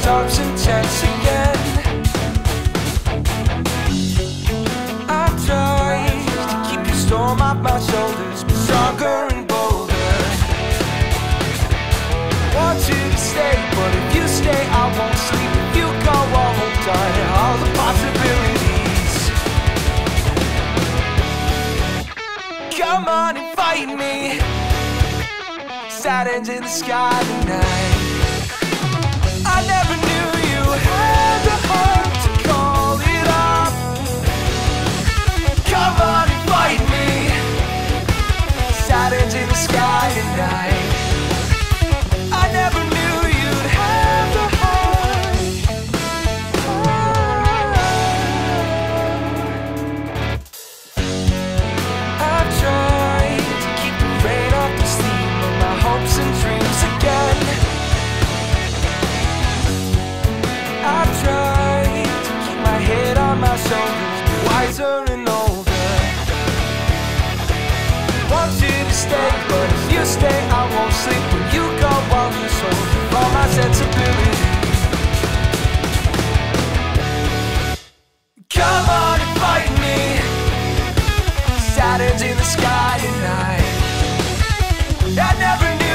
starts intense again. I've tried to keep the storm off my shoulders, but stronger and bolder. Want you to stay, but if you stay I won't sleep. If you go I won't die. All the possibilities. Come on and fight me. Saturn's in the sky tonight. I never knew you had the heart to call it off. Come on and fight me. Saturn's in the sky tonight. I never knew you'd have the heart. I've tried to keep the rain off the steam of my hopes and dreams again. I've tried to keep my head on my shoulders, wiser and older. Want you to stay, but if you stay I won't sleep. When you go on the soul of all my sensibilities. Come on and fight me. Saturn's in the sky tonight. I never knew